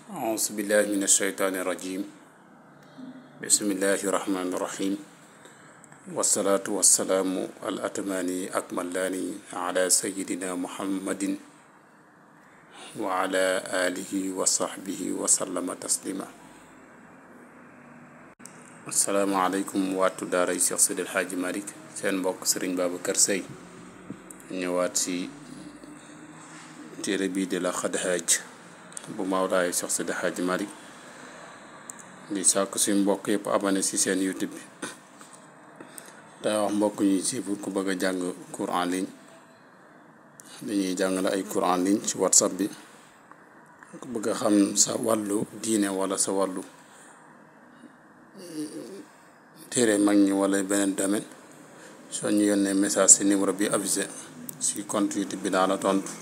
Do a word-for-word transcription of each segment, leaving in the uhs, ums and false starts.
أعوذ بالله من الشيطان الرجيم بسم الله الرحمن الرحيم والصلاة والسلام الأتمان أكملان على سيدنا محمد وعلى آله وصحبه وسلم تسليما. السلام عليكم واتو داري Cheikh Seydi El Hadji Malick seen mbokk Serigne Babacar Seye ñëwaat ci téere bii di la Xadhaaj bu Mawlaay Cheikh Seydi El Hadji Malick di sàkk suñu mbokk yëpp abonné ci seen YouTube bi te wax mbokk ñi ci pour ku bëgg a jàng cours en ligne dañuy jàngale ay cours en ligne ci WhatsApp bi ku bëgg a xam sa wàllu diine wala sa wàllu téere mag ñi wala beneen domaine soo ñu yónnee message ci numéro bi affiché ci compte YouTube bi daa la tontu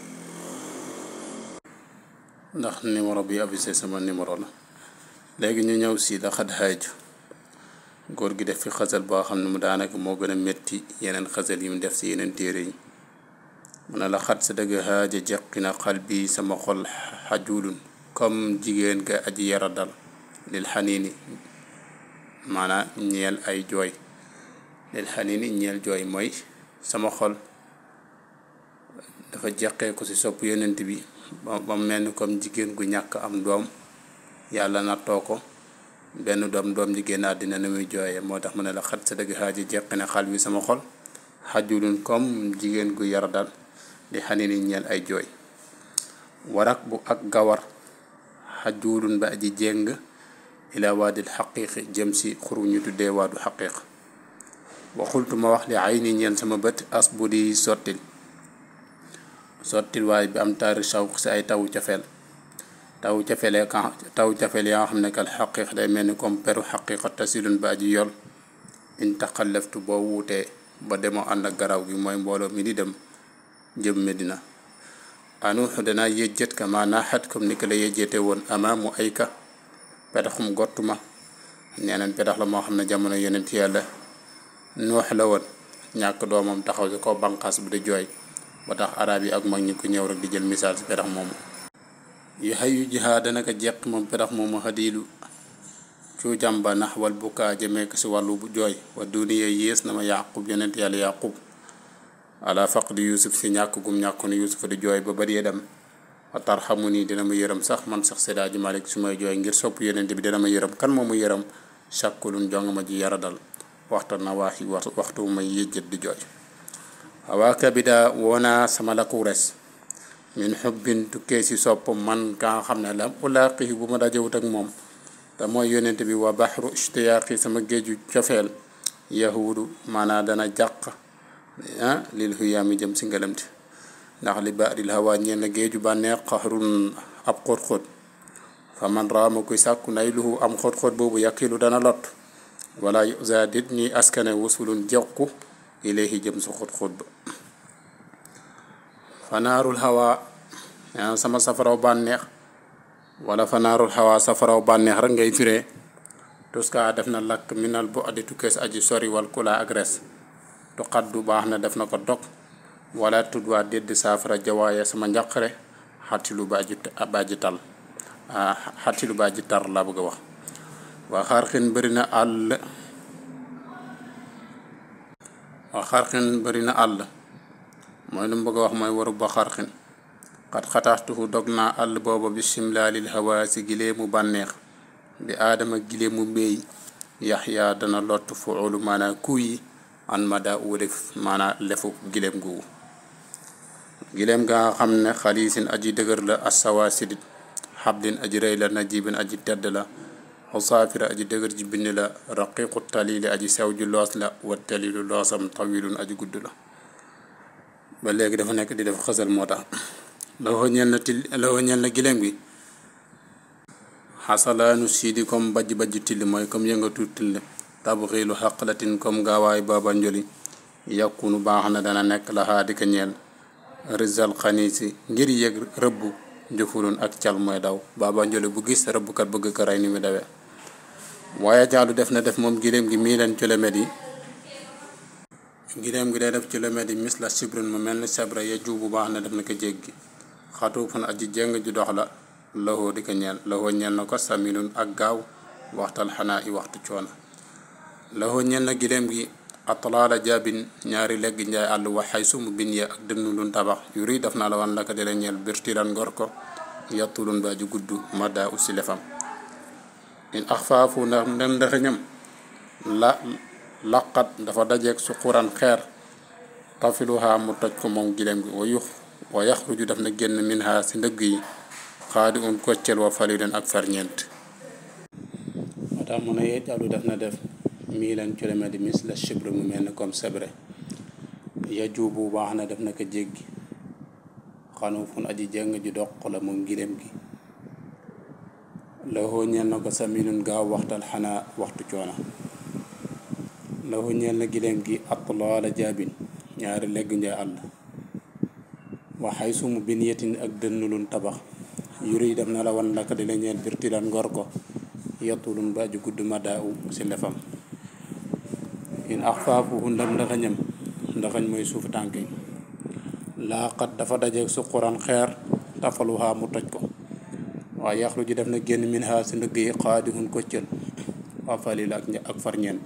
ndax numéro bi affiché sama numéro la. léegi ñu ñëw si la Xadhaaj góor gi def fi xasal boo xam ne mu daanaka moo gën a métti yeneen xasal yi mu def si yeneen téere yi mu ne la xat sa dëgg haaja jeqi na xal bi sama xol xajulun comme jigéen ga aji yara dal lil xaniini maanaam ñeel ay jooy lil xaniini ñeel jooy mooy sama xol dafa jeqee ko si sopp yonent bi ba ba mel ni comme jigéen gu ñàkk am doom yàlla nattoo ko benn doom doom ji génn àddina na muy jooyee moo tax mu ne la xat sa dëgg xaaji jeqi ne xal bi sama xol xajulun comme jigéen gu yara dal di xaniini ñeel ay jooy warak bu ak gawar xajulun ba aji jéng ila waadil xaqiiqi jëm si xuru ñu tuddee waadu xaqiiq waxultu ma wax li ay ni ñeel sama bët as bu di sottil sottil waaye bi am taari sawq si ay tawu cofeel tawu cofeele ka tawu cofeel yaa nga xam ne kal xaqiiq day mel ni comme peru xaqiiqa tasilun ba aji yol in taxallaftu boo wuutee ba demoo ànd ak garaw gi mooy mbooloo mi di dem jëm Medina anuuxu danaa yëjjët ka maa naaxat comme ni ko la yëjjëte woon amaamu ay ka pedaxum gott ma neeneen pedax la moo xam ne jamono yonent yàlla nuux la woon ñàkk doomam taxaw si ko banqaas bu di jooy ba tax arab yi ak mag ñi ko ñëw rek di jël misaal si pedax moomu yu xay yu jihaa dana ko jeq moom pedax moomu xadiilu cuujam ba nax wal bukaa jëmee ko si wàllu bu jooy wa duniya yées na ma yaqub yonent yàlla yaqub ala faqdi yusuf si ñàkk gum ñàkkoon yusuf di jooy ba bari dem wa tarxamu nii dina ma yërëm sax man sax Seydi Hadji Malick su may jooy ngir sopp yonent bi dina ma yërëm kan moo ma yërëm sàkkulun jong ma ji yara dal waxta na waaxi waxtu may yëjjët di jooy awaaka bi daa woonaa sama lakku res min xubbin tukkee si sopp man ka nga xam ne la ulaaqi bu ma dajewut ak moom te mooy yonent bi wa baxru ishtiyaaqi sama géeju cofeel yahuudu maanaa dana jàq ah lil huyaami jëm si ngalamti ndax li baadil hawa ñeen na géeju bànneex xaxrun ab xóot-xóot fa man raama kuy sàkku nay luhu am xóot-xóot boobu yaqilu dana lot wala yusa dit ñuy askane wusulun jeqku ilayhi jëm sa xóot-xóot ba fanaarul hawa sama safaraw bànneex wala fanaarul hawa safaraw bànneex rek ngay firee tuska def na lakk minal bu addi tukkees aji sori wal kula ak res tu xaddu baax na def na ko dog wala tuddwaa dédd saafara jawaaya sama njaqare xattilu baaji baaji tal xattilu baaji tar laa bëgg a wax waa xarxin bëri na àll waa xarxin bëri na àll mooy lu mu bëgg a wax mooy waru ba xarxin xat xataxtuhu dog naa àll booba bi simlaalil hawa si gilee mu bànneex bi aadama gilee mu mbéy yaxya dana lott fuulu maanaa kuy an mada wërëf maanaa lefu gileem googu gileem ga nga xam ne xaliisin aji dëgër la assawa sidit xabdin aji rëy la najibin aji tedd la xusaafira aji dëgër ji bind la raqiqu talili aji sew ji loos la wa talilu loosam tawilun aji gudd la ba léegi dafa nekk di def xasal moo tax la ko ñel na til la ko ñel na gileem gi xasalaanu siidi comme bajj bajj till mooy comme yëngatu till tabxiilu xaqlatin comme gaawaay baaba njoli yàkkunu baax na dana nekk la xaa di ko ñeel rizal xaniisi ngir yëg rëbb njëfulun ak cal mooy daw baaba njoli bu gis rëbbkat bëgg ko rey ni mu dawee waaye jaalu def na def moom gileem gi mii leen kilomètres yi gileem gi day def kilomètres yi mis la sibrin mu mel ni sabra ya juu bu baax na def na ko jéggi xatu fan aji jéng ju dox la lahoo di ko ñeel lahoo ñeel na ko saminun ak gaaw waxtal xanaa i waxtu coono lahoo ñeel na gileem gi atlaala jaabin ñaari legg njaay àll waxay sumu bin ya ak dënnu lun tabax yu rii daf naa la wan la ko di la ñeel birtiran ngor ko yattulun ba ju gudd madda ussi lefam in axfaafu ndax ndem ndaxañam la laqat dafa dajeeg su quran xeer tafiluha mu toj ko moom gileem gi wa yux wa yaxruju daf na génn min ha si ndëgg yi xaadi un koccel wa faliden ak ferñeent moo tax mun a yeej alu daf na def milan kilomètre mis la chibre mu mel ni comme sebre yajubu baax na def na ko jéggi xanu fun aji jëng ji doq la moom gileem gi lahoo ñeel na ko saminun gaaw waxtal xanaa waxtu coona lahoo ñeel na gileem gi atlaala jaabin ñaari legg njaay àll waxay sumu bin yetin ak dënnulun tabax yuri def na la wan laka di la ñeel birtilan ngor ko yattulun ba ju gudd madda u si lefam in axfaafuhu ndam ndaxañam ndaxañ mooy suufu tànk yi laaxat dafa dajeeg su quran xeer tafaluha mu toj ko waaye yaxlu ji def na génn min ha si ndëgg yi xaadihun koccël waa falil ak ak farñeent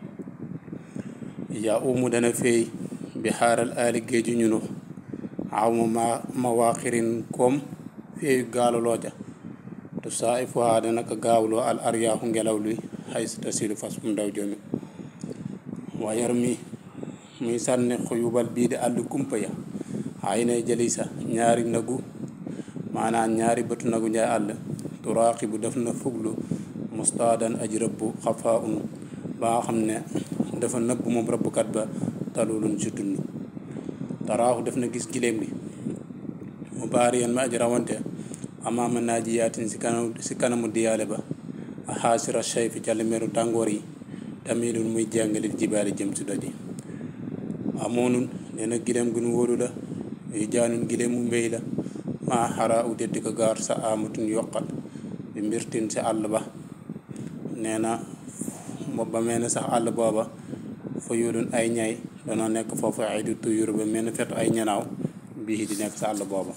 yaa umu dana feey bi xaaral aali géeju ñunu aw ma ma ma waaxirin koom feeyu gaalaloo ja te saa i fois dana ko gaawloo al aryaaxu ngelaw luy xay si tasilu fas mu ndaw jomi waa yar mi muy sànni xuyubal bii di àll kumpa ya ay nay jëli sa ñaari nagu maanaam ñaari bëtu nagu njaay àll turaaxi bu def na fuglu mustaadan aji rëbbu xafaa un ba nga xam ne dafa nëbb moom rëbbkat ba talulun si dund taraaxu def na gis giléem gi mu baari yan ma aji rawante amaama naaji yaatin si kanam si kanamu diyaale ba a xaasira shayfi calimeeru tàngoor yi tamilun muy jàngalil jibaali jëm si doj yi amoonun nee na giléem gu nu wóolu la yu jaanun giléem mu mbéy la maa xaraa u deddi ko gaar sa amatun yoqal bi mbirtin si àll ba nee na ba mel ne sax àll booba fa yulun ay ñay danoo nekk foofu ay du tuyur ba mel ne fetu ay ñanaaw bii di nekk sa àll booba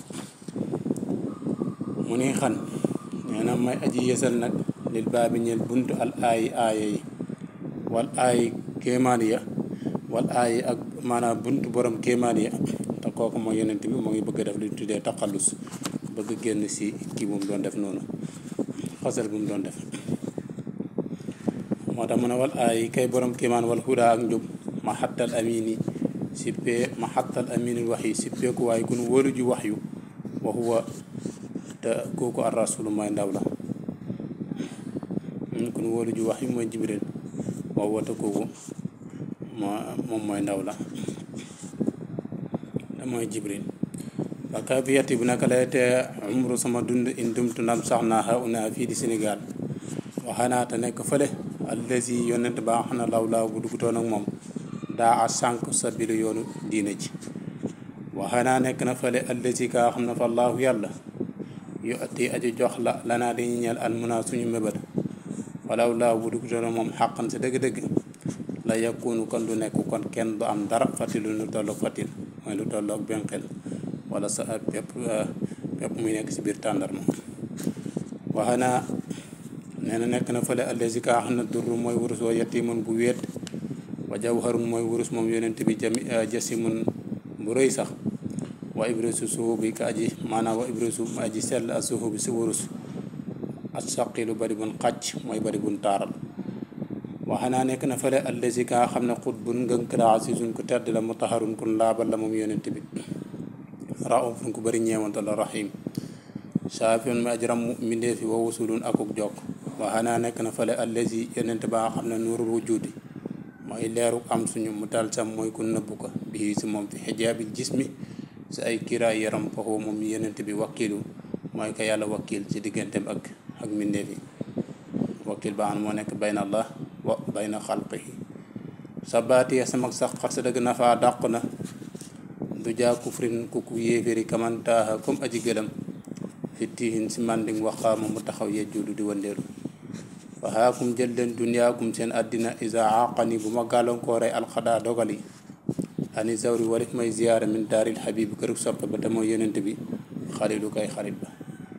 mu ni xan nee na may aji yësal nag lil baabi ñeel buntu al aayi aaya yi wal aayi kéemaan ya wal aayi ak maanaam buntu borom kéemaan ya te kooku mooy yonent bi moo ngi bëgg a def li tuddee taqallus bëgg génn si kii bu mu doon def noonu xasal bu mu doon def moo tax mu ne wal aayi kay borom kéemaan wal hudaa ak njub ma xattal amini sippee ma xattal amini wax yi sippeeku waaye ku nu wóolu ji wax yu wa huwa te kooku ar rasulu mooy ndaw la ku nu wóolu ji wax yu mooy jibril wa huwa te kooku moo moom mooy ndaw la te mooy jibril wa kafiyati bu naka lay te umru sama dund in dumtu ndam sax naa xaw naa fii di Sénégal waxanaa te nekk fële allazi yonent ba xam na law laaw bu dugutoon ak moom daa a sànq sa bilu yoonu diina ji waxanaa nekk na fële allazi kaa xam na fa allaahu yàlla yu ati aji jox la lanaa dañuy ñeel almuna suñu mébal walaw laaw bu dugutoon ak moom xàqan sa dëgg-dëgg la yakunu kon du nekk kon kenn du am dara fatilu lu tolloog fatil mooy lu tolloog benqel wala sa pepp pepp muy nekk si biir tàndarma waxanaa nee na nekk na fële allazi kaa xam ne durru mooy wurus wa yatimun bu wéet wa jawharun mooy wurus moom yonent bi jami jasimun bu rëy sax wa ibrisu suhu bi ka aji maanaam wa ibrisu mu aji sell a suhu bi si wurus ak saqilu bari bun xàcc mooy bari bun taaral waxanaa nekk na fële allazi kaa xam ne xut bun ngënk la asisun ku tedd la mutaharun kun laabal la moom yonent bi raufun ku bari ñeewante la rahim saafiun mu aji ramm mbindee fi wa wusulun akuk jokk waxanaa nekk na fële allazi yonent ba xam ne nuurul wujudi mooy leeru am suñu mu tal sam mooy ku nëbbu ko bii si moom fi xijaabil jismi si ay kiraay yaram foofu moom yonent bi wakkilu mooy ko yàlla wakkil ci digganteem ak ak mbindeef yi wakkil ba xam moo nekk bayna allah wa bayna xalqihi sa baatiya sama sax xar sa dëgg nafaa dàq na du jaa kufrin ku ku yéeféeri kamantaaha comme aji gëlam fittihin si manding waxaama mu taxaw yejjudu di wandeelu waxaakum jël leen duniyaakum seen àddina isa aqani bu ma gàllankooree alxadaa dogali ani zawri walif may ziyaara min daaril xabib kërug soppe ba te mooy yonent bi xalilu kay xarit ba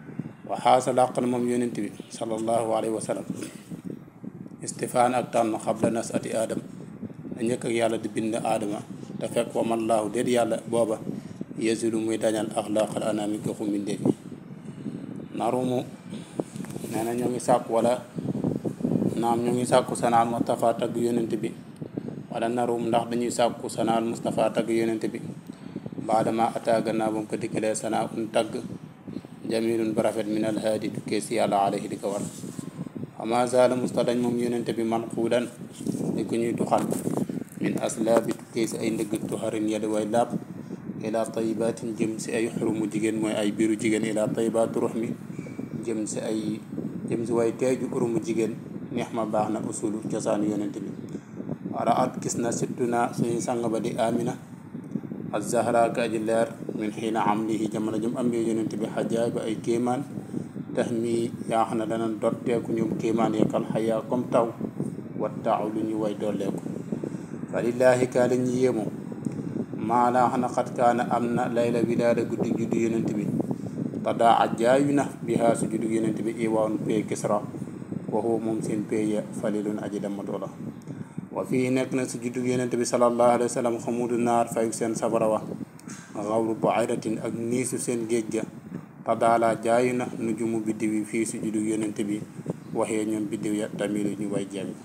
wa xaasa làq na moom yonent bi sallallahu alayhi wa sallam istifaan ak tànn xabla nasati aadam da njëkk ak yàlla di bind aadama te fekk wa man laahu déet yàlla booba yesilu muy dañal axlaaqal anaami ko xumbindee fi narumu nee na ñoo ngi sàkku wala naam ñoo ngi sàkku sanaal Mustafa tagg yonent bi wala narum ndax dañuy sàkku sanaal Mustafa tagg yonent bi baadama ataaga naa ba mu ko dikkalee sanaa un tagg jamilun ba rafet min alhaadi tukkee si yàlla alayhi di ko war ama zaala musta dañ moom yonent bi man xuudan di ko ñuy tuxal min aslaabi tukkee si ay ndëgg tuxarin yadi way laab ila tayibatin jëm si ay xurumu jigéen mooy ay biiru jigéen ila tayibatu ruux mi jëm si ay jëm si way teeju urumu jigéen neex ma baax na usulu cosaanu yonent bi wara at gis na sittuna suñuy sang ba di amina az-zahra ka aji leer min xiina amlihi jamono jëm am yonent bi xajaay ba ay kéemaan tax mi yaa xam ne dana dotteeku ñoom kéemaan yeekal xayaa comme taw wattaaw lu ñu way dolleeku fa lillaahi kaa la ñu yéemu maa laa xam ne xat kaana am na layla wilaada guddi juddu yonent bi tadaa ajaayu na bihaa su juddu yonent bi iwaanu pee kisra wa huwa moom seen pee ya falilun aji damatoo la wa fii nekk na si juddu yonent bi sallallahu alayhi wa sallam xamudu naar fayu seen sabara wa xawru buayratin ak niisu seen géej ga tadaala jaayu na nujumu biddiw yi fii si juddu yonent bi waxee ñoom biddiw ya tamilu ñu way jami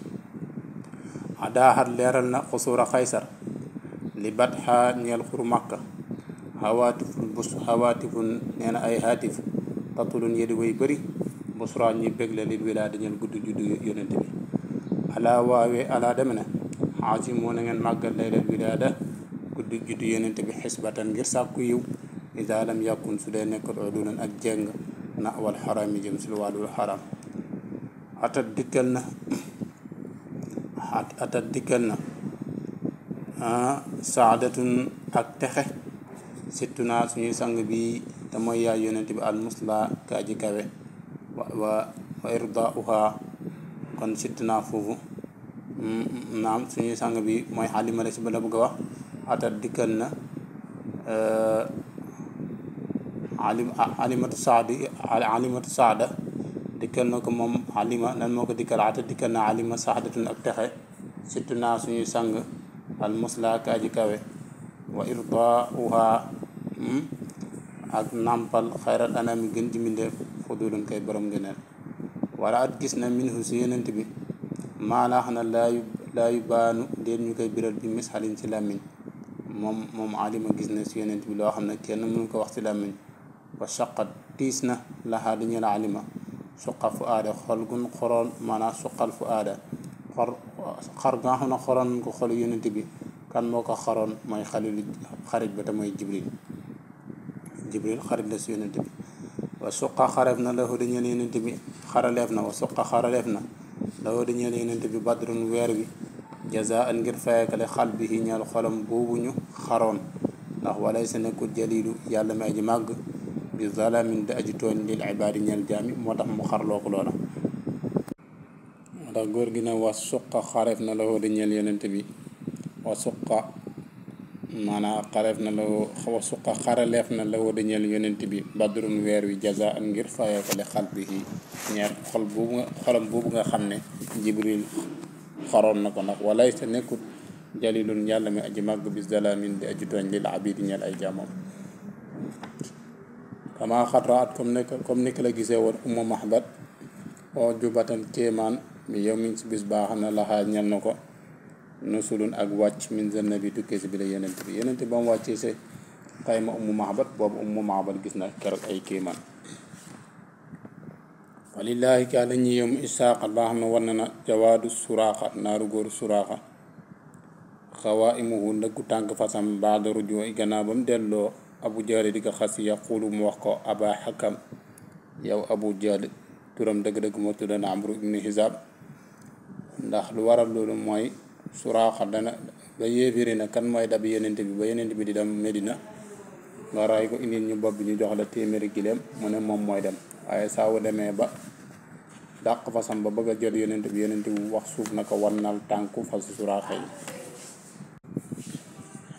adaaxat leeral na xusuura xaysar li bat xaa ñeel xuru màkka xawaatifun bus xawaatifun nee na ay haatif tatulun yedi way bëri busra ñuy bégle lil wilaada ñeel gudd juddu yonent bi alaa waawee alaa deme ne xaasi moo na ngeen màggal laylal wilaada guddi juddu yonent bi xisbatan ngir sàkku yiw idaa lam yàkkun su dee nekkul odulan ak jeng na wal xaram yi jëm si lu wàllul xaram atat dikkal na atat dikkal na saadatun ak texe sittu naa suñuy sang bi te mooy yaay yonent bi al musla ka aji kawe wa wa irdauha kon sittu naa foofu naam suñuy sang bi mooy xalima la si ba la bëgg a wax atat dikkal na alim alimatu saadi alimatu saada dikkal na ko moom alima lan moo ko dikkal atat dikkal na alima saadatun ak texe sittu naa suñuy sang al musla kaaji kawe wa irdauha ak nampal xayral anami gën ji mbindeef fudulun kay borom ngëneel wala at gis na minhu si yonent bi maanaa xam ne laayu laayu baanu déet ñu koy biral bi misxalin si làmmiñ moom moom alima gis na si yonent bi loo xam ne kenn mënu ko wax si làmmiñ wa shaqat tiis na laxaa di ñeel alima suqa fu aada xol gun xoroon maanaam suqal fu aada xor xar nga xam ne xoroon ko xolu yonent bi kan moo ko xaroon mooy xalilu xarit ba te mooy jibril jibril xarit la si yonent bi wa suqa xareef na la di ñeel yonent bi xaraleef na wa suqa xaraleef na la di ñeel yonent bi badrun weer wi jazaan ngir fayekale xal bi yi ñeel xolam boobu ñu xaroon ndax walay sa nekkul jalilu yàlla mi aji màgg bi zalamin di aji tooñ lil ibaadi ñeel jaami moo tax mu xarloo ko loola moo tax góor gi ne wa suqa xareef na la di ñeel yonent bi wa suqa maanaam xareef na la wa suqa xaraleef na la di ñeel yonent bi badrun weer wi jazaan ngir fayekale xal bi yi ñeel xol boobu nga xolam boobu nga xam ne jibril xaroon na ko ndax walay sa nekkut jalilun yàlla mi aji màgg bi zalamin di aji tooñ lil abidi ñeel ay jaamam kama xatra at comme nekk comme ni ko la gisee woon umma mahbat oo jubatan kéemaan mi yow min si bis baax na laxaa ñel na ko nusulun ak wàcc min zanna bi tukkee si bi la yenent bi yenent bi ba mu wàccee si xayma ummu mahbat boobu ummu mahbat gis na keroog ay kéemaan walillaahi kaa la ñuy yom isaaqa baa xam ne war na na jawaadu suraaxa naaru góoru suraaxa xawaa imuhu ndëggu tànk fasam baada rujo gannaaw ba mu delloo abu jahl di ko xas yaqulu mu wax ko aba xakam yow abu jahl turam dëgg-dëgg moo tuddoon amru ibnu hisaab ndax lu waral loolu mooy suraaxa dana ba yéefiri na kan mooy dab yenent bi ba yenent bi di dem Medina nga ray ko indi ñu bopp bi ñu jox la téeméeri gileem mu ne moom mooy dem waaye saa wu demee ba dàq fasam ba bëgg a jot yonent bi yonent bi wax suuf na ko wannal tànku fas suraaxa yi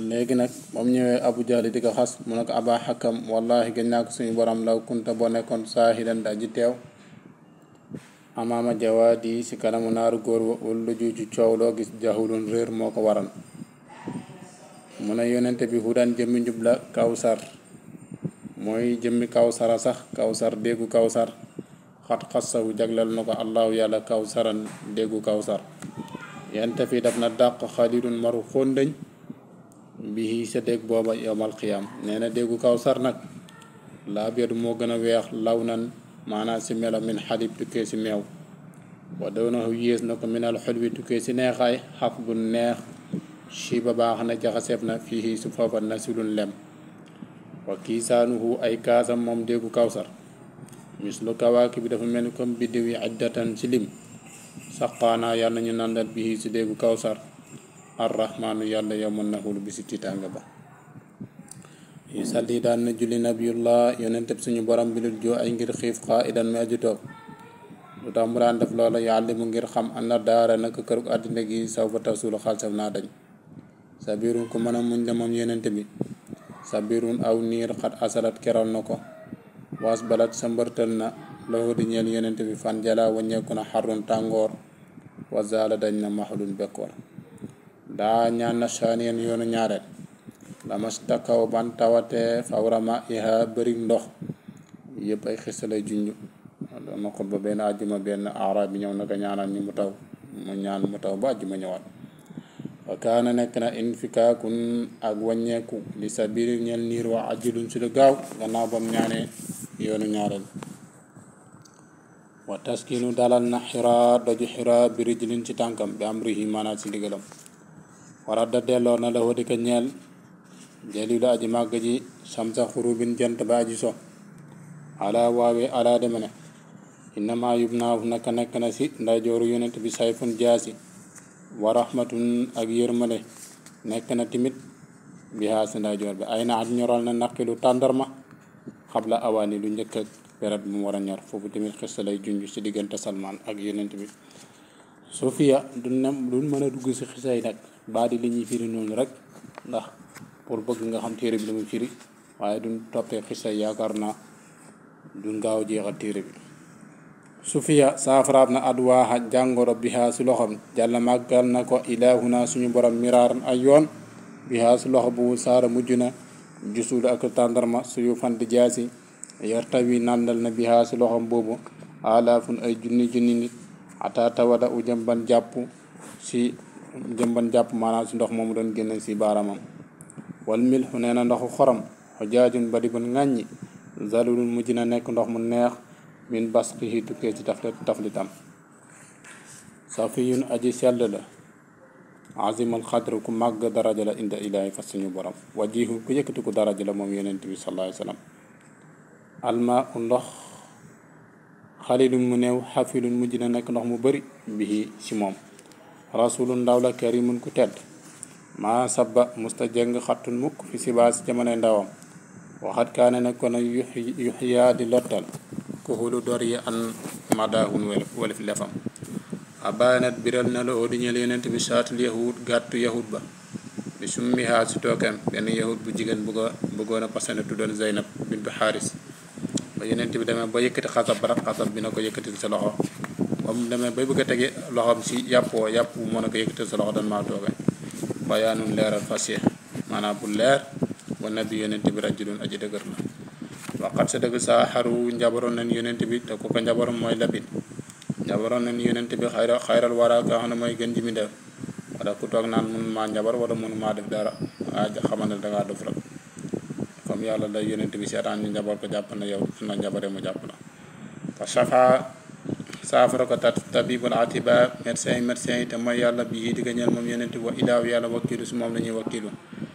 léegi nag moom ñëwee Abu Jahl di ko xas mu ne ko Aba Hakam wallahi gën naa ko suñu borom law kunta boo nekkoon saahidan da ji teew amaama jawaadi si kanamu naaru góor wa wala juuju coow loo gis jahulun réer moo ko waral mu ne yonente bi hudan jëmmi njub la kawsar mooy jëmmi kawsara sax kawsar déggu kawsar xat xassawu jaglal na ko allahu yàlla kawsaran déggu kawsar yente fi daf na dàq xalilun maru xóndëñ bii sa dégg booba yowmal xiyaam nee na déggu kawsar nag laa bedu moo gën a weex law nan maanaam si melo min xalib tukkee si meew wa doonahu yées na ko minal xol wi tukkee si neexaay xaf bu neex chi ba baax na jaxaseef na fii su foofa na silun lem wa kiisaanuhu ay kaasam moom déggu kawsar mislu kawaaki bi dafa mel ni comme biddiw yi addatan ci lim saqaanaa yàlla ñu nandal bii si déggu kawsar arrahmaanu yàlla yow mën na xul bi si tiitanga ba yu salli daan na julli nabiyullah yonenteb suñu borom bi dul joo ay ngir xiif xaa idan mi aju toog lu tax mu daan def loola yàlla mu ngir xam ana daara naka kërug àddina gi saw ba tasulu xalsaf naa dañ sabirun ku mën a muñ la moom yonente bi sabirun aw niir xat asalat keral na ko waas balat sa mbërtal na loxo di ñeel yonente bi fan jala waññeeku na xarun tàngoor wazaala dañ na maxlun bekkoor daa ñaan na saaniyen yoonu ñaareel lamastakaw ban tawate fawrama iha bëri ndox yëpp ay xista lay junj doon na xutba benn àjjuma benn arab bi ñëw naka ñaanal ñi mu taw mu ñaan mu taw ba àjjuma ñëwaat wa kaana nekk na infikaakun ak wàññeeku li sabiri ñel niir wa ajjulun si lu gaaw gannaaw bam ñaanee yoonu ñaareel wa taskinu dalal na xiraa doju xiraa bi rijlin ci tànkam bi amrihi maanaam si ndigalam wara da delloo na la wadi ko ñeel jalilu aji màgg ji samsa xurubin jant ba aji so ala waawe ala deme ne innama yubnaahu naka nekk na si ndeyjooru yonent bi sayfun jaasi wa rahmatun ak yërmale nekk na timit bi haa si ndeyjoor bi ay na at ñoral na naqilu tàndarma xabla awaani lu njëkk ak période bu mu war a ñor foofu tamit xista lay junj si diggante Salman ak yonent bi Sofiya du nem du mën a dugg si xisa yi nag baa di li ñuy firi noonu rek ndax pour bëgg nga xam téere bi la muy firi waaye duñ toppee xisa yi yaakaar naa duñ gaaw jeexal téere bi Sofiya saafaraab na adwaaxa jàngoro bihaa si loxam jàlla màggal na ko ilaahuna suñu borom miraaran ay yoon bihaa si loxo bu saara mujj na jusul ak tàndarma suyu fant jaasi yartawi nàndal na bihaa si loxam boobu alaafun ay junni junni nit ata tawada u jëmban jàpp si jëmban jàpp maanaam si ndox moomu doon génne si baaramam wal milxu nee na ndoxu xorom xojaajun bari bun ŋàññi zalulun mujj na nekk ndox mu neex min basqihi tukkee ci taflit taflitam safiyun aji sell la azimal xadr ku màgg daraja la inda ilaahi fas suñu borom wajihu ku yëkkati ku daraja la moom yonent bi sallallahu alayhi wa sallam alma u ndox xalilun mu néew xafilun mujj na nekk ndox mu bëri bihi ci moom rasulun ndaw la karimun ku tedd maa sabba musta jëng xattun mukk fi sibaas jamono ndawam waxat kaane nekkoon yuxyaa di lottal ku xulu dor yi an madahun walif lefam abaanat biral na la oo di ñeel yonent bi saatul yahud gàttu yahud ba bi summihaa si tookeem benn yahud bu jigéen bu ko bëggoon a pasane tuddoon Zeynab bintu Xaaris ba yonent bi demee ba yëkkati xasab ba rat xasab bi na ko yëkkati sa loxo ba mu demee bay bëgg a tege loxoom si yàpp woo yàpp bu mën a ko yëkkati sa loxo dan maa tooge bayaanun leeral fasiix maanaam bu leer wa nabi yonent bi rajulun aji dëgër la waxat sa dëgg saa xaru njabaroon nañ yonent bi te ku ko njabaroon mooy labit njabaroon nañ yonent bi xayra xayral wara ka xam ne mooy gën ji mi def wala ku toog naan mënu maa njabar wala mënu maa def dara ah xamal ne dangaa dof rek comme yàlla la yonent bi seetaan ñu njabar ko jàpp na yow su na njabaree mu jàpp la fa safa saafara ko tat tabibul atiba médecin yi médecin yi te mooy yàlla bii di ko ñeel moom yonent bi wa ilaaw yàlla wakkilu si moom la ñuy wakkilu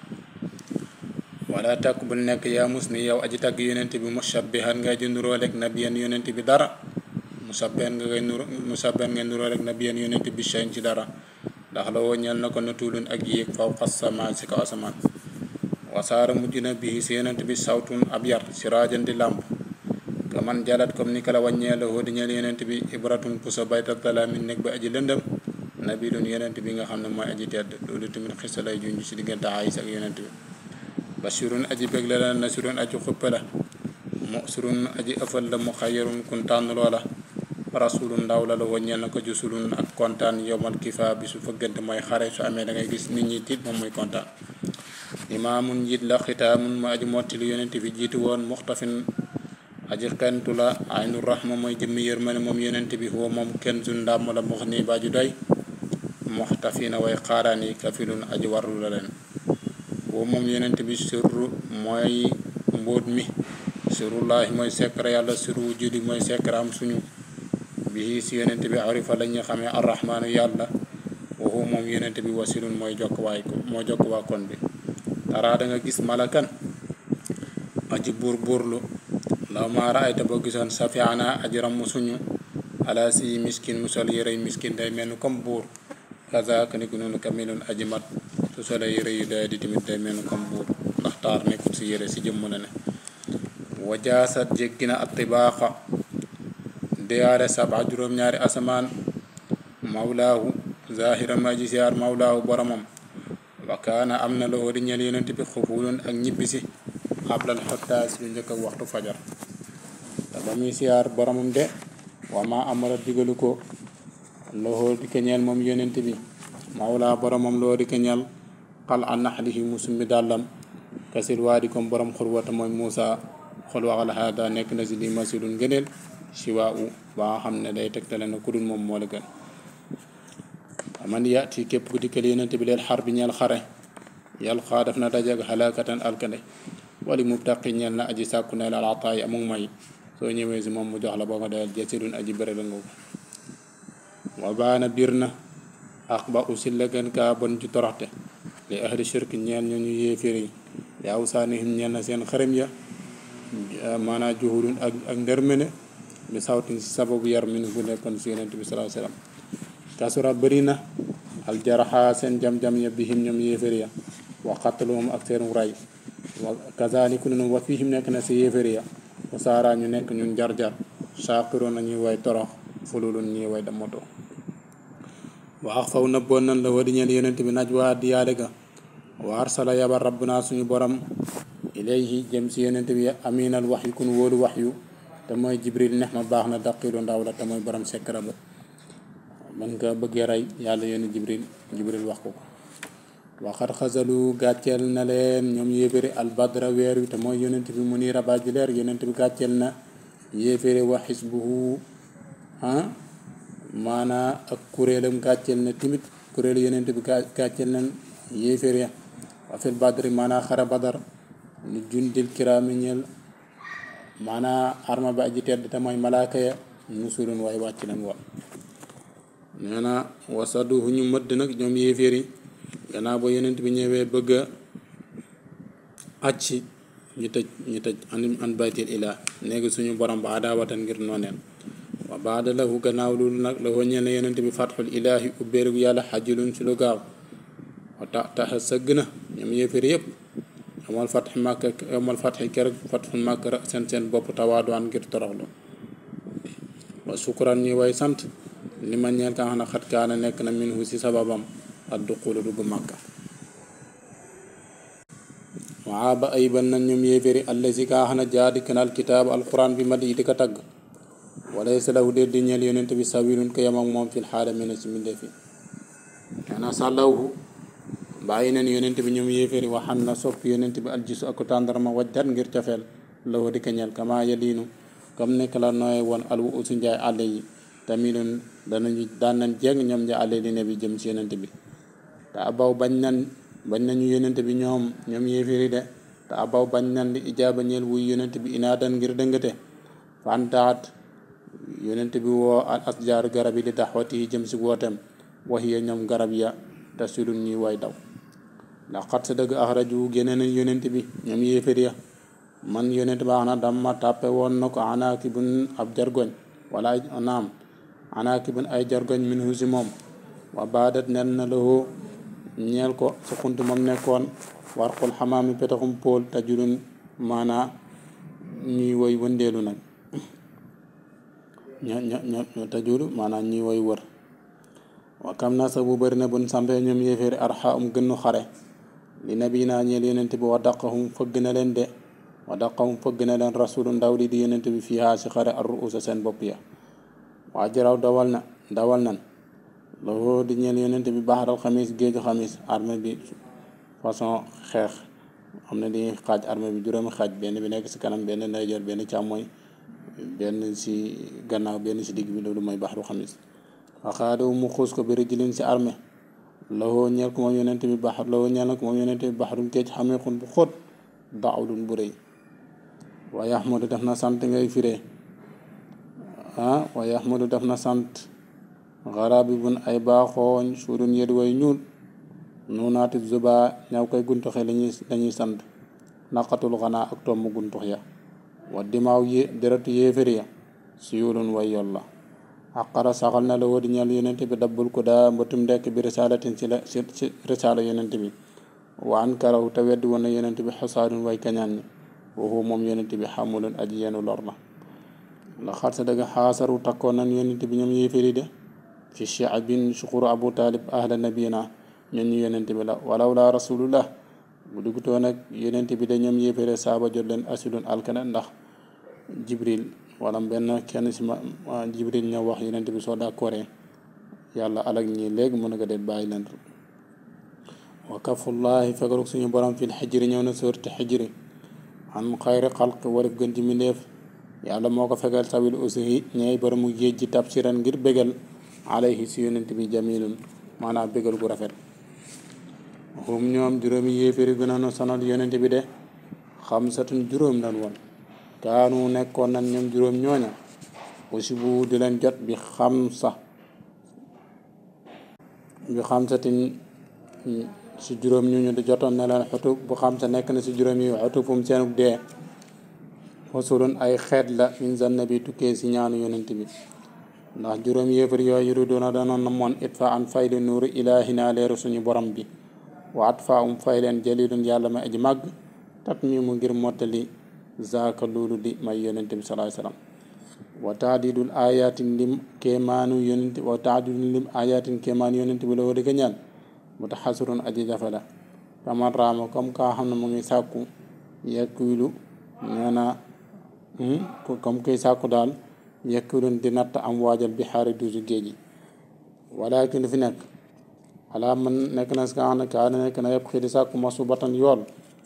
wala takk bul nekk yaa mus ni yow aji tagg yonent bi mushabbihan ngay di nuróoleeg nabiyan yonent bi dara musabben nga ngay nuró musabben ngay nuróoleeg nabiyan yonent bi shayn ci dara ndax la woo ñeel na ko na tuulun ak yéeg faw xas samaan si kaw asamaan wasaara mujj na bii si yonent bi sawtun ab yar si raajan di làmp ka man jalat comme ni ka la wàññee la woo di ñeel yonent bi ibratun puso bayta talaamin nekk ba aji lëndëm nabilun yonent bi nga xam ne mooy aji tedd loolu tamit xisa lay junj ci diggante Aysa ak yonent bi bashirun aji bég la la nasirun aji xuppe la musurun aji ëffal la mu xayarun kun tànn loola rasulun ndaw la la waññeel na ko jusulun ak kontaan yowmal kifa bi su fëggante mooy xare su amee da ngay gis nit ñi tiit moom muy kontaan imaamun njiit la xitaamun mu aji mottili yonent bi jiitu woon muxtafin aji xentu la aynu rahma mooy jëmmi yërmane moom yonent bi huwa moom kenn su ndàmm la mux nii ba ju doy muxtafina way xaaraan yi kafilun aji warlu la leen huwa moom yonent bi sirru mooy mbóot mi sirullahi mooy sekkara yàlla siru wujudi mooy sekkara am suñu bi si yonent bi arifa la ñu xamee arrahmaanu yàlla wa huwa moom yonent bi wasilun mooy jokk waay ko moo jokk waa kon bi taraa da nga gis malakan aji buur buurlu law maa raayta boo gisoon safiana aji ramm suñu ala si miskin mu sol yërey miskin day mel ni comme buur kazaka ni ko noonu kamilun aji mat su solee yëre yu doy di tamit day mel ni comme buur ndax taar nekkul si yëre si jëmm la ne wajaasat jéggi na attibaaxa deyaare saba juróom-ñaari asamaan mawlaahu zahiran ma ji siyaar mawlaahu boromam wa kaana am na loo di ñeel yonent bi xufulun ak ñibbisi xablal xottaas lu njëkk ak waxtu fajar te ba muy siyaar boromam de wa ma amara digalu ko loo di ko ñeel moom yonent bi mawlaa boromam loo di ko ñeel xal a naxlihi mu summi dàllam kasil waa di kom borom xurwata mooy Muusa xol waxal haada nekk na si li masilun ngëneel si waa u ba nga xam ne day tegtale na ku dul moom moo la gën man yaati képp ku dikkal yonent bi leen xar bi ñeel xare yàlla xaa def na dajag halakatan alkande wali mubtaqi ñeel na aji sàkku ne la ataay amug may soo ñëwee si moom mu jox la boo ko dayal jasirun aji bëre la nga ko wa baana biir na ak ba usil la gën kaa bon ci toroxte li ahli shirk ñeel ñu ñu yéeféri li awsaanihim ñeel na seen xërëm ya maanaa juhudun ak ak ndërmene bi sawtin si sababu yar min bu nekkoon si yonent bi sallallahu alayhi wasallam kasura bëri na aljaraxa seen jam-jam ya bihim ñoom yéeféri ya wa qatluhum ak seen ray wa kazaliku noonu wa fihim nekk na si yéeféri ya wa saara ñu nekk ñun jar-jar saaqiroon na ñuy way torox fululun ñuy way damoto wa ax faw nëbboon nan la wadi ñeel yonent bi naj waa di yaade ga wa arsala yabar rabbuna suñu borom ilayhi jëm si yonent bi aminal wax yu kun wóolu wax yu te mooy jibril neex ma baax na daqilu ndaw la te mooy borom sekkara ba man nga bëggee rey yàlla yónni jibril jibril wax ko ko waxat xasalu gàcceel na leen ñoom yéeféri albadra weer wi te mooy yonent bi mu nii rabaa ji leer yonent bi gàcceel na yéeféri wa xisbuhu ah maanaa ak kuréelam gàcceel na timit kuréelu yonent bi gàcceel na yéeféri wa fil badri maanaa xare badar lu jundil kiraami ñeel maanaa arma ba aji tedd te mooy malaaka ya musulun waaye wàcc leen woon nee na wasaduhu ñu mëdd nag ñoom yéeféer yi gannaaw ba yonent bi ñëwee bëgg a acci ñu tëj ñu tëj an an baytil ilaa néegi suñu borom ba adaawatan ngir nooneen wa baada lahu gannaaw loolu nag la ñeel na yonent bi fatxul ilaahi ubbeeru yàlla xajilun ci lu gaaw wa tax tax sëgg na ñoom yéeféer yëpp amal fatx màkka amal fatxi kër fatxul màkka seen seen bopp tawaaduwaan ngir toroxlu wa sukkuraan ñuy way sant li ma ñeel ka xam ne xat kaana nekk na minhu si sababam ak duqulu dugg màkka waa ba ayibal nañ ñoom yéeféri allazi ka xam ne jaadi kanal kitaabu alquran bi ma di di ko tagg wala sa lahu déet di ñeel yonent bi sawilun ko yem ak moom fil xaalamina si mbindéef yi maanaam sàllawhu bàyyi neen yonent bi ñoom yéeféri waxan na soppi yonent bi aljisu ak tàndarma wajdat ngir cofeel lahu di ko ñeel kama yaliinu comme nekk la nooye woon alwu usu njaay àlle yi tamilun danañu daan nañ jeng ñoom ña àlle li ne bi jëm ci yonent bi te abaw bañ nan bañ nañu yonent bi ñoom ñoom yéeféri de te abaw bañ nan li ijaaba ñeel wuy yonent bi inaadan ngir dëngate fantaat yonent bi woo al asjaar garab yi li daxwati yi jëm si wootem waxiya ñoom garab ya te sulun ñuy way daw ndax xat sa dëgg axraju génne nañ yonent bi ñoom yéeféri ya man yonent baax na dama tàppe woon na ko anaakibun ab jargoñ wala ay naam anaakibun ay jargoñ min hu si moom wa baadat nen na lawoo ñeel ko sa xunt moom nekkoon warqul xamaami petaxum pool tajulun maanaa ñuy woy wëndeelu nag ño ño ño tajulu maanaa ñuy woy wër wa kam nasa bu bëri na bun sampe ñoom yéeféeri arxa um gënnu xare li nabi naa ñeel yonent bi wa daqahum fëgg na leen de wa daqahum fëgg na leen rasulu ndaw li di yonent bi fiihaa si xare ar ruusa seen bopp ya waa jaraw dawal na dawal nan loolu di ñeel yonent bi baxaral xamis géeju xamis armée bi façon xeex xam ne di xaaj armée bi juróomi xaaj benn bi nekk si kanam benn ndeyjoor benn càmmooñ benn si gannaaw benn si digg bi loolu mooy baxaru xamis waxaadu mu xuus ko bëri jilin si armée lawoo ñeel ko moom yonent bi baxar lawoo ñeel na ko moom yonent bi baxarum géej xameexun bu xóot daawlun bu rëy waaye ahmadu def na sant ngay firee ah waaye ahmadu def na sant xarabi bun ay baaxooñ suurun yedi way ñuul nuunaati zuba ñaw koy guntuxe lañuy lañuy sant naqatul xanaa ak tomb guntux ya wa dimaaw yé deretu yéefér ya siyulun way yolla xaqara saxal na la woo di ñeel yonent bi dabbul ko daa mbatum ndekk bi risaalatin si la si si risaala yonent bi wa an karaw te weddi woon na yonent bi xosaadun way kañaan ñi waxu moom yonent bi xamulun aji yenu lor la la xar sa dëgg xaasaru takkoon nan yonent bi ñoom yéeféri de fi shi'abin suquru abu taalib ahla nabiyina ñun ñu yonent bi la walaw la rasulullah bu dugutoon ak yonent bi de ñoom yéefére saaba jot leen asilun alkana ndax jibril wala benn kenn si ma jibril ñëw wax yonent bi soo d'accordé yàlla alag ñi léegi mën a ko det bàyyi leen wa kafullahi fegaruk suñu borom fil xijri ñëw na sorti xijri an xayri xalq warif gën ci mbindéef yàlla moo ko fegal sabil aussi ñeey boromu géej ji tabsiran ngir bégal alayhi si yonent bi jamilun maanaam bégal gu rafet hum ñoom juróomi yéeféeri gënoon a sonal yonent bi de xamsatun juróom lan woon kaanu nekkoon nan ñoom juróom ñooña aussi bu di leen jot bi xamsa bi xamsatin si juróom ñu ñu di jotoon ne leen xutub bu xamsa nekk na si juróom yi xutubum seenug dee fasulun ay xeet la min zanna bi tukkee si ñaanu yonent bi ndax juróom yéefar yooyu yuriduna danoon na moon it fa an fayli nuuru ilaahina leeru suñu borom bi waat fa um fay leen jalilun yàlla may aji màgg tat mi mu ngir mottali zaaka loolu di may yonent bi salaay salaam wa taadidul ayatin lim kéemaanu yonent wa taadidul lim ayatin kéemaanu yonent bi la woo di ko ñaan mu tax xasurun aji jafe la kaman raama comme kaa xam ne mu ngi sàkku yekkilu nee na comme kuy sàkku daal yekkilun di natt am waajal bi xaari duusu géej gi walakin fi nekk alaa man nekk na si ka xam ne kaa nekk na yëpp xii di sàkku masu batan yool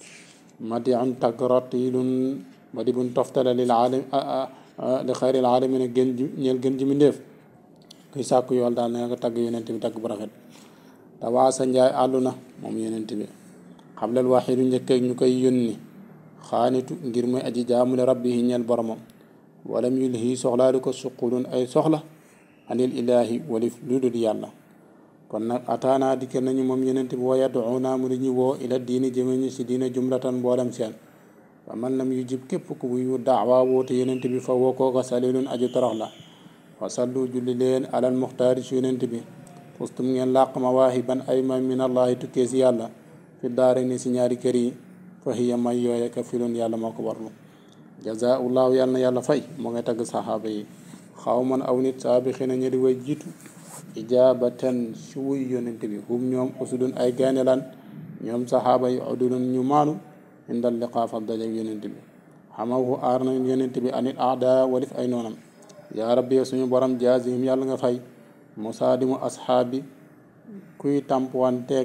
ma di un tagg ratilun ma di bun toftale lil aalim li xayril aalamiina gën ji ñeel gën ji mi ndéef kuy sàkku yool daal ne nga tagg yonent bi tagg bu rafet te waa sa njaay àllu na moom yonent bi xablal waxidu njëkkeeg ñu koy yónni xaanitu ngir muy aji jaamule rabbihi ñeel boromam walam yulhi soxlaadu ko suqulun ay soxla anil ilaahi walif lu dul yàlla kon nag ataana dikke nañu moom yonent bi wa yad'una mu di ñu woo ila diini jëme ñu si diina jumlatan mboolem seen wa man lam yu jib képp ku buy daawa woote yonent bi fa woo kooka salilun aju torox la wa sallu julli leen alal muxtaari si yonent bi fustum ngeen làq mawaahiban ay may min allahi tukkee si yàlla fi daare ni si ñaari kër yi fa hiya may yooye ka filun yàlla moo ko warlu jazaa'ullaahu yàlla na yàlla fay moo ngay tagg saxaaba yi xaw man aw nit saabixina ñi di way jiitu ijaabatan si wuy yonent bi hum ñoom usudun ay gaynde lan ñoom saxaaba yi udulun ñu maanu indal liqaa fa dajeg yonent bi xamahu aar na yonent bi anit aada walif ay noonam yaa rabbi suñu borom jaazihim yàlla nga fay musaadimu asxaabi kuy tampuwanteeg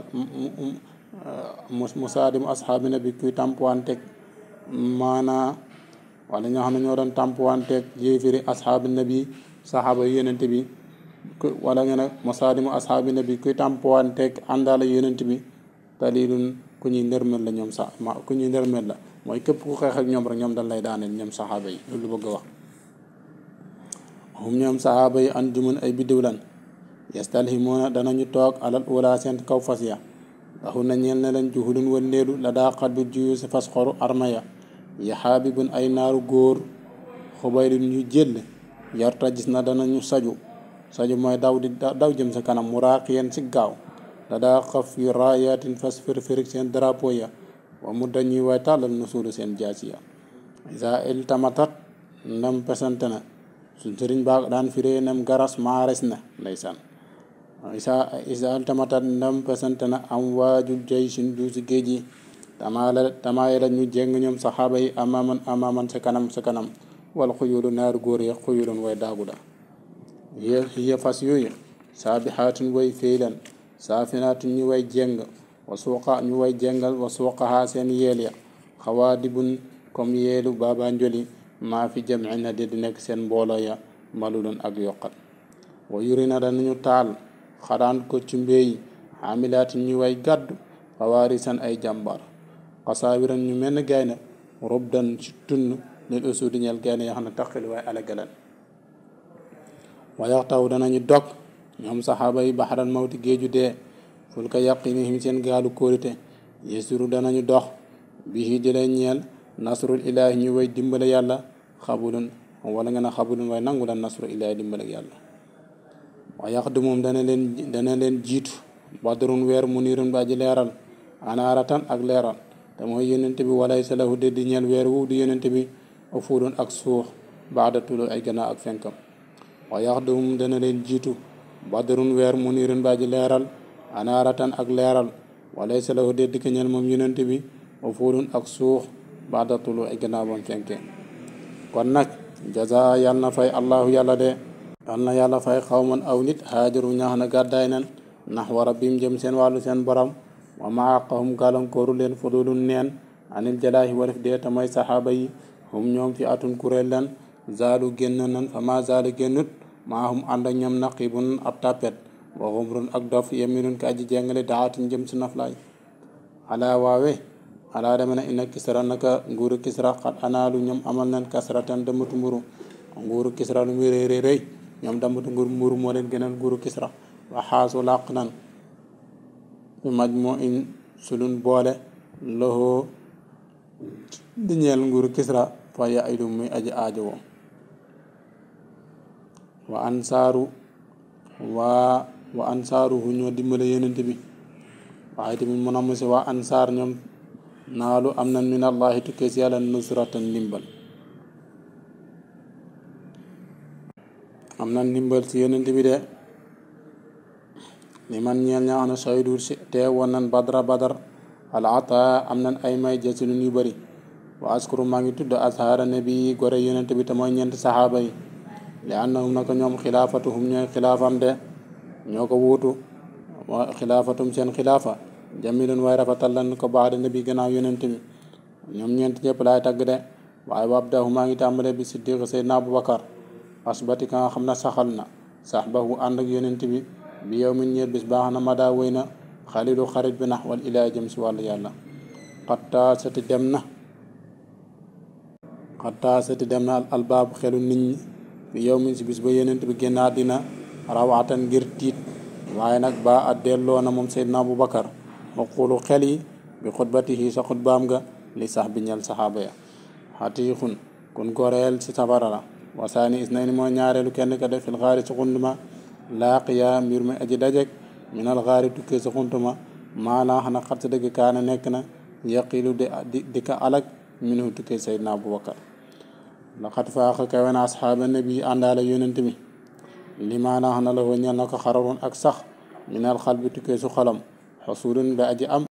musaadimu asxaabi nabi kuy tampuwanteeg maanaa wala ñoo xam ne ñoo doon tampuwanteeg yéefiri asxaabi nabi saxaaba yi yonent bi wala nga ne musaadimu asxaabi nabi kuy tampuwanteeg àndaala yonent bi dalilun ku ñuy nërmel la ñoom sax ma ku ñuy nërmel la mooy képp ku xeex ak ñoom rek ñoom dañ lay daaneel ñoom saxaaba yi loolu bëgg a wax hum ñoom saxaaba yi an jumun ay biddiw lan yastalhimuuna danañu toog alal ula seen kaw fas ya waxu na ñeel na leen juhulun wandeelu la daa xat bi juyu si fas xoru arma ya yaxaabibun ay naaru góor xubaylun ñu jël yarta gis na danañu saju saju mooy daw di daw jëm sa kanam muraaqiyan si gaaw la daa xaf yu raayatin fas firfirik seen drapeau ya wa mu dañuy waay tàllal nusuulu seen jaasi ya isa il tamatat ndam pesante na su sëriñ baa daan firee nem garas maares na ndeysaan isa isa altamata ndam pesante na am waajul jaysin duusi géej yi tamaala tamaaya la ñu jéng ñoom saxaaba yi amaman amaman sa kanam sa kanam wal xuyulu naaru góor ya xuyulun way daagu la hiya hiya fas yooyu saabixaatun way féylan saafinaatun ñu way jéng wa suuqa ñu way jéngal wa suuqahaa seen yeel ya xawaadibun comme yeelu baaba njoli maa fi jamci na di nekk seen mbooloo ya malulun ak yokkat wa yuri na danañu taal xaraan ko ci mbéy xaamilaatin ñu way gàddu xawaarisan ay jàmbar xasaawiran ñu mel ne gaynde robdan ci tunn lil usudi ñeel gaynde yoo xam ne taqil waaye alagalan wa yaxtaw danañu dog ñoom saxaaba yi baxaral mawti géeju dee ful ka yaqinihim seen gaalu kóolite yesuru danañu dox bihi di leen ñeel nasrul ilaahi ñu way dimbale yàlla xabulun wala nga ne xabulun waaye nangu la nasrul ilaahi dimbale yàlla wa yaxdu moom dana leen dana leen jiitu badrun weer munirun ba ji leeral anaaratan ak leeral te mooy yonente bi walay sa lahu de di ñeel weer wu di yonente bi ufuudun ak suux baada tulul ay gannaaw ak fenkam wa yaxdu moom dana leen jiitu badrun weer munirun ba ji leeral anaaratan ak leeral walay sa lahu de di ko ñeel moom yonente bi ufuudun ak suux baada tulul ay gannaaw bam fenke kon nag jaza yàlla na fay allahu yàlla de yal na yàlla fay xawman aw nit haajaru ñax na gàddaay nan nax wa rabbim jëm seen wàllu seen borom wa maaqahum gàllankooru leen fudulun neen anil jalaahi warif dee tamay saxaaba yi hum ñoom fi atun kuréel lan zaalu génn nan fa ma zaalu génnut maahum ànd ak ñoom naqibun ab tàppet wa xumrun ak dof yeminun ka aji jengale daatin jëm si naflaay ala waawe ala dama ne ina kisra naka nguuru kisra xat anaalu ñoom amal nan kasratan dëmmatu mburu nguuru kisra lu muy rëy rëy rëy ñoom dambatu nguur mburu moo leen gënal nguuru kisra waxaasu làq nan bi maj moo in sulun boole loxoo di ñeel nguuru kisra fa ya ilu muy aji aajo woo wa ansaaru waa wa ansaaru hu ñoo dimbale yonent bi waaye tamit mun a musi waa ansaar ñoom naalu am nan min allahi tukkee si yàlla nusratan ndimbal am nan ndimbal si yonent bi de li man ñeel ñaa ana saydur si te woon nan badra badar al ata am nan ay may jasilun yu bëri wa askuru maa ngi tudd ashaara nabi gore yonent bi te mooy ñeenti saxaaba yi li annahum naka ñoom xilaafatuhum ñooy xilaafam de ñoo ko wuutu wa xilaafatum seen xilaafa jamilun waaye rafetal lan ko baax de nabi gannaaw yonent bi ñoom ñeent ñëpp laay tagg de waaye wabdahu maa ngi tàmbale bi siddiq seydna abubakar asbati ka nga xam ne saxal na sax bahu ànd ak yonent bi bi yow min ñeer bis baax na mada wéy na xalilu xarit bi nax wal ilaay jëm si wàllu yàlla xattaa sati dem na xattaa sati dem na albaabu xelu nit ñi bi yow min si bis ba yonent bi génnaa dina rawaatan ngir tiit waaye nag ba a delloo na moom seydna abubakar xuqulu xel yi bi xutbatihi sa xutbaam ga li sax bi ñel saxaaba ya xatiixun kun goreel si safara la wasaani is nay ni mooy ñaareelu kenn ka def fil xaari si xunduma laaqiya mbir mi aji dajek minal xaari tukkee si xuntuma maanaa xana xat sa dëgg kaana nekk na yaqilu di di ka alag minu tukkee seydna abubakar laqad faaxa kawe na asxaaba nabi àndaale yonent bi li maanaa xana la ñel na ko xararoon ak sax minal xal bi tukkee su xolam xasuulun ba aji am